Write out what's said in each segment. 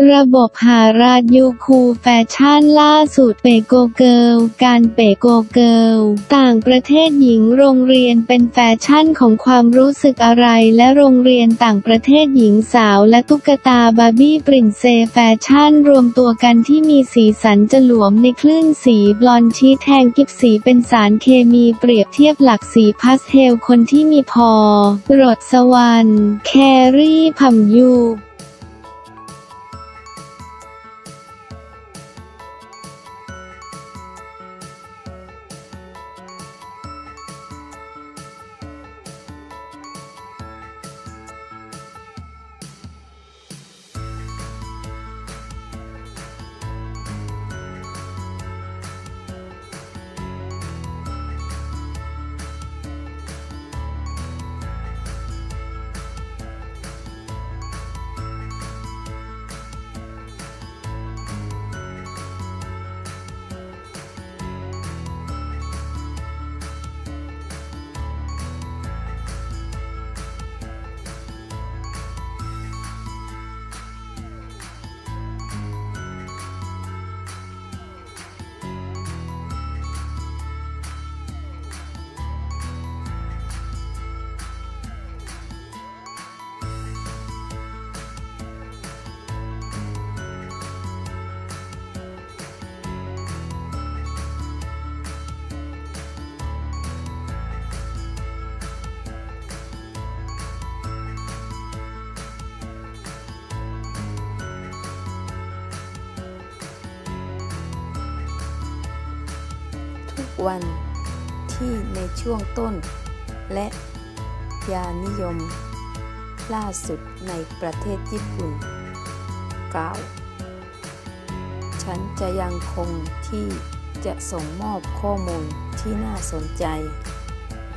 ระบบหาราดยูคูแฟชั่นล่าสุดเปโกเกิลการเปโกเกิลต่างประเทศหญิงโรงเรียนเป็นแฟชั่นของความรู้สึกอะไรและโรงเรียนต่างประเทศหญิงสาวและตุ๊กตาบาร์บี้ปรินเซสแฟชั่นรวมตัวกันที่มีสีสันจะหลวมในคลื่นสีบลอนด์ชี้แทงกิบสีเป็นสารเคมีเปรียบเทียบหลักสีพาสเทลคนที่มีพอรดสวรรค์แครี่ผัมยูวันที่ในช่วงต้นและยานิยมล่าสุดในประเทศญี่ปุ่นกล่าวฉันจะยังคงที่จะส่งมอบข้อมูลที่น่าสนใจ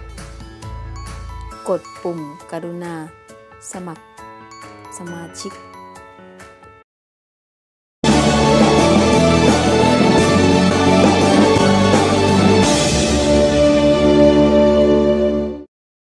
กดปุ่มกรุณาสมัครสมาชิก